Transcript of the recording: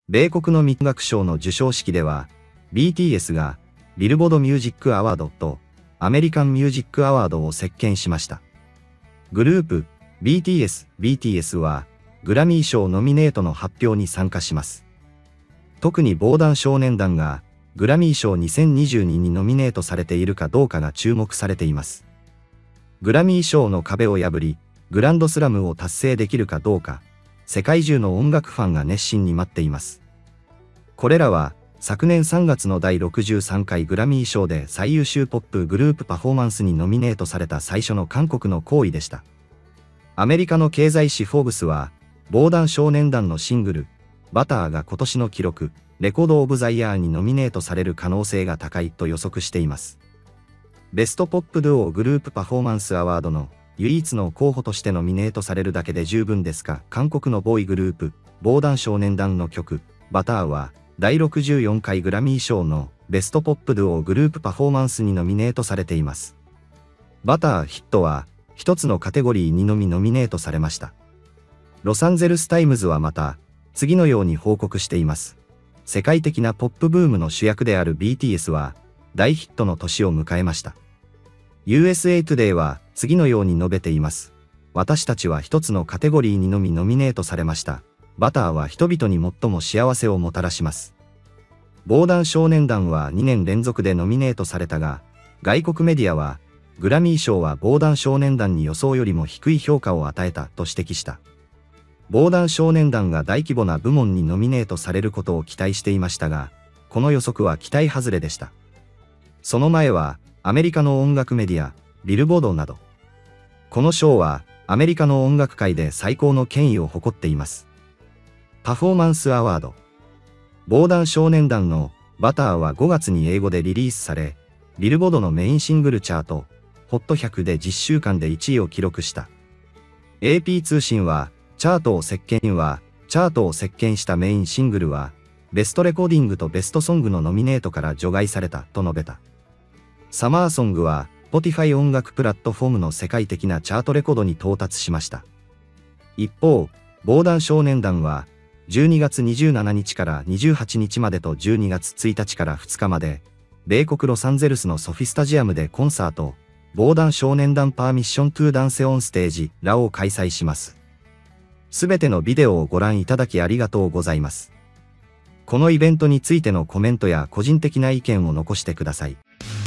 米国の音楽賞の授賞式では、BTS がビルボードミュージックアワードとアメリカンミュージックアワードを席巻しました。グループ BTS はグラミー賞ノミネートの発表に参加します。特に防弾少年団がグラミー賞2022にノミネートされているかどうかが注目されています。グラミー賞の壁を破り、グランドスラムを達成できるかどうか、世界中の音楽ファンが熱心に待っています。これらは、昨年3月の第63回グラミー賞で最優秀ポップグループパフォーマンスにノミネートされた最初の韓国の行為でした。アメリカの経済誌フォーブスは、防弾少年団のシングル、バターが今年の記録、レコード・オブ・ザ・イヤーにノミネートされる可能性が高いと予測しています。ベストポップデュオグループパフォーマンスアワードの唯一の候補としてノミネートされるだけで十分ですが、韓国のボーイグループ、防弾少年団の曲、バターは、第64回グラミー賞のベストポップデュオグループパフォーマンスにノミネートされています。バターヒットは、一つのカテゴリーにのみノミネートされました。ロサンゼルスタイムズはまた、次のように報告しています。世界的なポップブームの主役である BTS は、大ヒットの年を迎えました。USA Today は次のように述べています。私たちは一つのカテゴリーにのみノミネートされました。バターは人々に最も幸せをもたらします。防弾少年団は2年連続でノミネートされたが、外国メディアは、グラミー賞は防弾少年団に予想よりも低い評価を与えたと指摘した。防弾少年団が大規模な部門にノミネートされることを期待していましたが、この予測は期待外れでした。その前は、アメリカの音楽メディア、ビルボードなど。この賞は、アメリカの音楽界で最高の権威を誇っています。パフォーマンスアワード。防弾少年団のバターは5月に英語でリリースされ、ビルボードのメインシングルチャート、HOT100 で10週間で1位を記録した。AP 通信は、チャートを席巻したメインシングルは、ベストレコーディングとベストソングのノミネートから除外されたと述べた。サマーソングは、Spotify 音楽プラットフォームの世界的なチャートレコードに到達しました。一方、防弾少年団は、12月27日から28日までと12月1日から2日まで、米国ロサンゼルスのソフィスタジアムでコンサート、防弾少年団パーミッショントゥーダンセオンステージらを開催します。すべてのビデオをご覧いただきありがとうございます。このイベントについてのコメントや個人的な意見を残してください。